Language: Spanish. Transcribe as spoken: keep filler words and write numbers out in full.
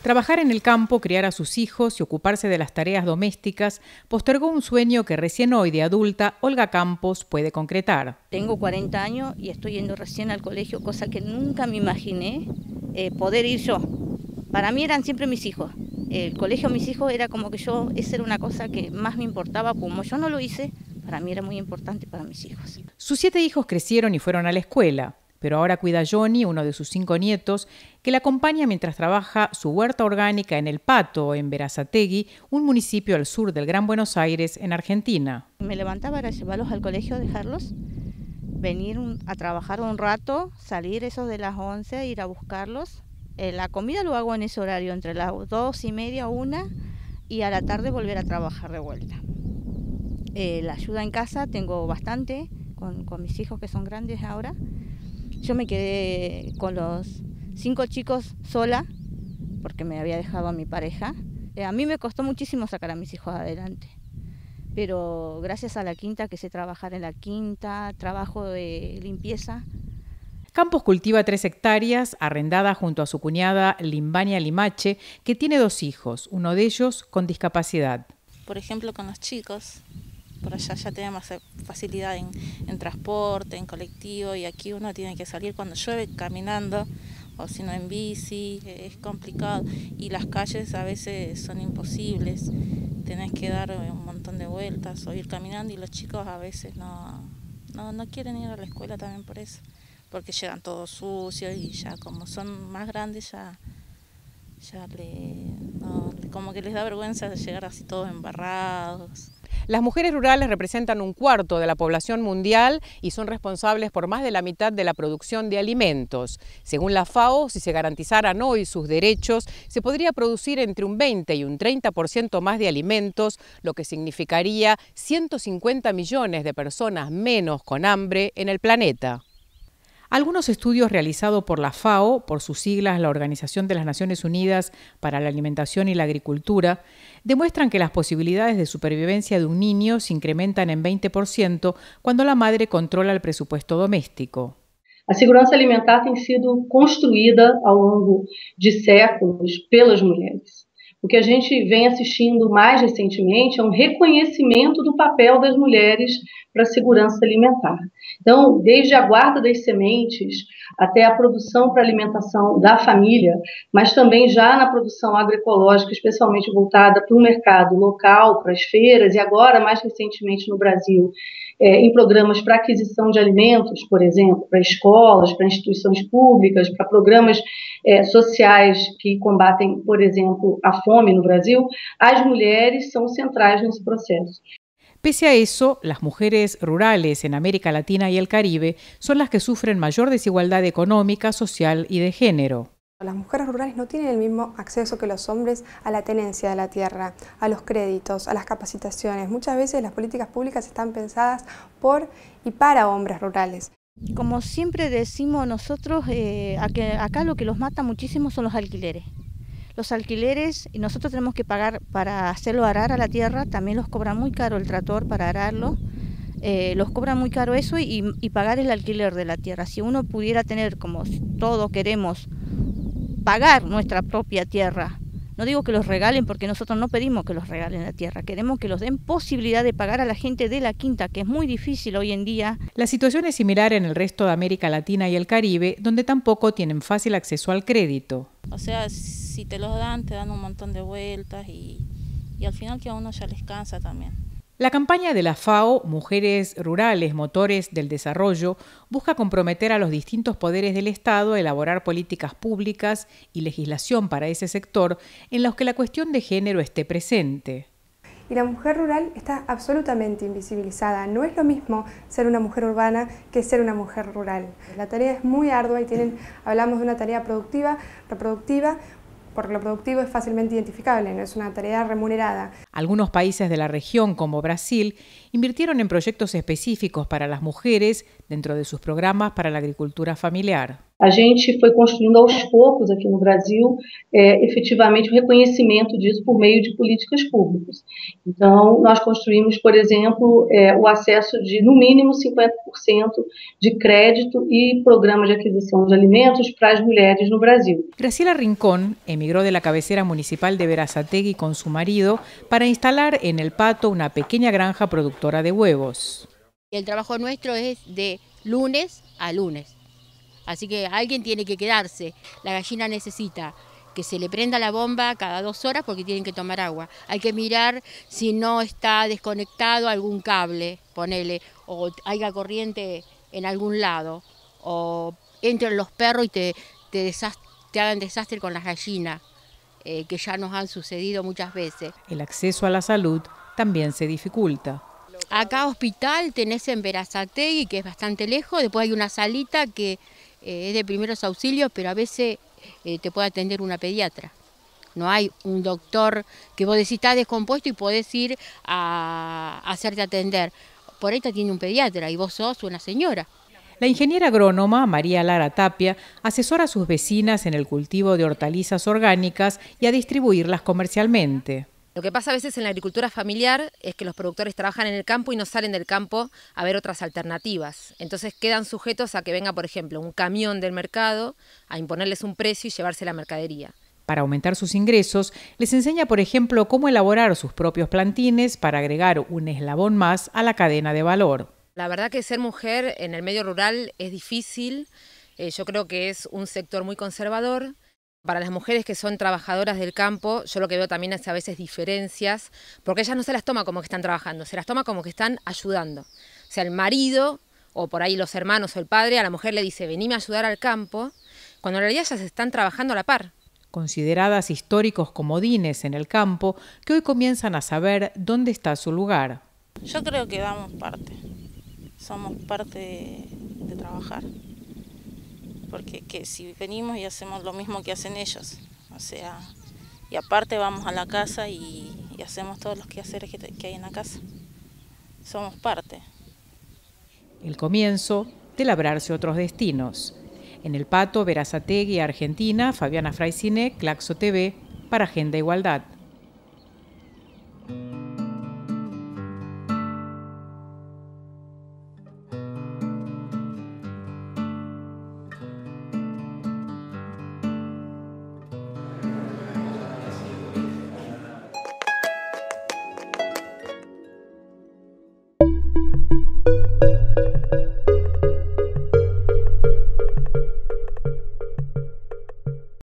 Trabajar en el campo, criar a sus hijos y ocuparse de las tareas domésticas postergó un sueño que recién hoy, de adulta, Olga Campos puede concretar. Tengo cuarenta años y estoy yendo recién al colegio, cosa que nunca me imaginé eh, poder ir yo. Para mí eran siempre mis hijos. El colegio de mis hijos era como que yo, esa era una cosa que más me importaba. Como yo no lo hice, para mí era muy importante para mis hijos. Sus siete hijos crecieron y fueron a la escuela, pero ahora cuida a Johnny, uno de sus cinco nietos, que le acompaña mientras trabaja su huerta orgánica en El Pato, en Berazategui, un municipio al sur del Gran Buenos Aires, en Argentina. Me levantaba para llevarlos al colegio, dejarlos, venir a trabajar un rato, salir esos de las once, ir a buscarlos. Eh, la comida lo hago en ese horario, entre las dos y media, una, y a la tarde volver a trabajar de vuelta. Eh, la ayuda en casa tengo bastante, con, con mis hijos que son grandes ahora. Yo me quedé con los cinco chicos sola, porque me había dejado a mi pareja. Eh, a mí me costó muchísimo sacar a mis hijos adelante, pero gracias a la quinta, que sé trabajar en la quinta, trabajo de limpieza. Campos cultiva tres hectáreas, arrendada junto a su cuñada Limbania Limache, que tiene dos hijos, uno de ellos con discapacidad. Por ejemplo, con los chicos, por allá ya tenemos facilidad en, en transporte, en colectivo, y aquí uno tiene que salir cuando llueve caminando, o si no en bici, es complicado, y las calles a veces son imposibles, tenés que dar un montón de vueltas o ir caminando, y los chicos a veces no, no, no quieren ir a la escuela también por eso, porque llegan todos sucios y ya como son más grandes ya, ya le, no, como que les da vergüenza de llegar así todos embarrados. Las mujeres rurales representan un cuarto de la población mundial y son responsables por más de la mitad de la producción de alimentos. Según la FAO, si se garantizaran hoy sus derechos, se podría producir entre un veinte y un treinta por ciento más de alimentos, lo que significaría ciento cincuenta millones de personas menos con hambre en el planeta. Algunos estudios realizados por la FAO, por sus siglas la Organización de las Naciones Unidas para la Alimentación y la Agricultura, demuestran que las posibilidades de supervivencia de un niño se incrementan en veinte por ciento cuando la madre controla el presupuesto doméstico. A segurança alimentar tem sido construída ao longo de séculos pelas mulheres. O que a gente vem assistindo mais recentemente é um reconhecimento do papel das mulheres para a segurança alimentar. Então, desde a guarda das sementes até a produção para a alimentação da família, mas também já na produção agroecológica, especialmente voltada para o mercado local, para as feiras, e agora, mais recentemente no Brasil, é, em programas para aquisição de alimentos, por exemplo, para escolas, para instituições públicas, para programas é, sociais que combatem, por exemplo, a fome no Brasil, as mulheres são centrais nesse processo. Pese a eso, las mujeres rurales en América Latina y el Caribe son las que sufren mayor desigualdad económica, social y de género. Las mujeres rurales no tienen el mismo acceso que los hombres a la tenencia de la tierra, a los créditos, a las capacitaciones. Muchas veces las políticas públicas están pensadas por y para hombres rurales. Como siempre decimos nosotros, eh, acá lo que los mata muchísimo son los alquileres. Los alquileres, y nosotros tenemos que pagar para hacerlo arar a la tierra, también los cobra muy caro el tractor para ararlo, eh, los cobra muy caro eso y, y pagar el alquiler de la tierra. Si uno pudiera tener, como todos queremos, pagar nuestra propia tierra, no digo que los regalen porque nosotros no pedimos que los regalen la tierra, queremos que los den posibilidad de pagar a la gente de la quinta, que es muy difícil hoy en día. La situación es similar en el resto de América Latina y el Caribe, donde tampoco tienen fácil acceso al crédito. O sea, si te los dan, te dan un montón de vueltas y, y al final que a uno ya les cansa también. La campaña de la FAO, Mujeres Rurales, Motores del Desarrollo, busca comprometer a los distintos poderes del Estado a elaborar políticas públicas y legislación para ese sector en los que la cuestión de género esté presente. Y la mujer rural está absolutamente invisibilizada. No es lo mismo ser una mujer urbana que ser una mujer rural. La tarea es muy ardua y tienen, hablamos de una tarea productiva, reproductiva, porque lo productivo es fácilmente identificable, no es una tarea remunerada. Algunos países de la región, como Brasil, invirtieron en proyectos específicos para las mujeres dentro de sus programas para la agricultura familiar. A gente foi construindo aos poucos aqui no Brasil, é, efetivamente, o reconhecimento disso por meio de políticas públicas. Então, nós construímos, por exemplo, é, o acesso de, no mínimo, cincuenta por cento de crédito e programa de aquisição de alimentos para as mulheres no Brasil. Graciela Rincón emigró de la cabecera municipal de Berazategui con su marido para instalar en El Pato una pequeña granja productora de huevos. El trabajo nuestro es de lunes a lunes. Así que alguien tiene que quedarse. La gallina necesita que se le prenda la bomba cada dos horas porque tienen que tomar agua. Hay que mirar si no está desconectado algún cable, ponele, o haya corriente en algún lado, o entren los perros y te, te, te hagan desastre con las gallinas, eh, que ya nos han sucedido muchas veces. El acceso a la salud también se dificulta. Acá hospital tenés en Berazategui, que es bastante lejos, después hay una salita que eh, es de primeros auxilios, pero a veces eh, te puede atender una pediatra. No hay un doctor que vos decís está descompuesto y podés ir a, a hacerte atender. Por ahí te atiende un pediatra y vos sos una señora. La ingeniera agrónoma María Lara Tapia asesora a sus vecinas en el cultivo de hortalizas orgánicas y a distribuirlas comercialmente. Lo que pasa a veces en la agricultura familiar es que los productores trabajan en el campo y no salen del campo a ver otras alternativas. Entonces quedan sujetos a que venga, por ejemplo, un camión del mercado a imponerles un precio y llevarse la mercadería. Para aumentar sus ingresos, les enseña, por ejemplo, cómo elaborar sus propios plantines para agregar un eslabón más a la cadena de valor. La verdad que ser mujer en el medio rural es difícil. Eh, yo creo que es un sector muy conservador. Para las mujeres que son trabajadoras del campo, yo lo que veo también es a veces diferencias, porque ellas no se las toma como que están trabajando, se las toma como que están ayudando. O sea, el marido, o por ahí los hermanos o el padre, a la mujer le dice, venime a ayudar al campo, cuando en realidad ellas están trabajando a la par. Consideradas históricos comodines en el campo, que hoy comienzan a saber dónde está su lugar. Yo creo que damos parte, somos parte de, de trabajar. Porque que si venimos y hacemos lo mismo que hacen ellos, o sea, y aparte vamos a la casa y, y hacemos todos los quehaceres que, que hay en la casa. Somos parte. El comienzo de labrarse otros destinos. En El Pato, Berazategui, Argentina, Fabiana Fraisine, Claxo T V, para Agenda Igualdad.